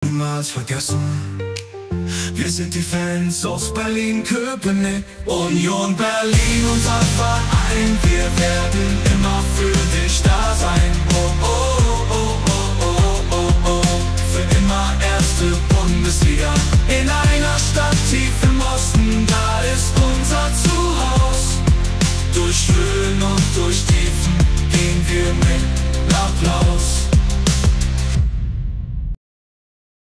niemals vergessen. Wir sind die Fans aus Berlin, Köpenick, Union Berlin, unser Verein. Wir werden immer für dich da sein. Oh, oh, oh, oh, oh, oh, oh. Für immer erste Bundesliga. In einer Stadt tief im Osten, da ist unser Zuhause. Durch Höhen und durch Tiefen gehen wir mit Applaus.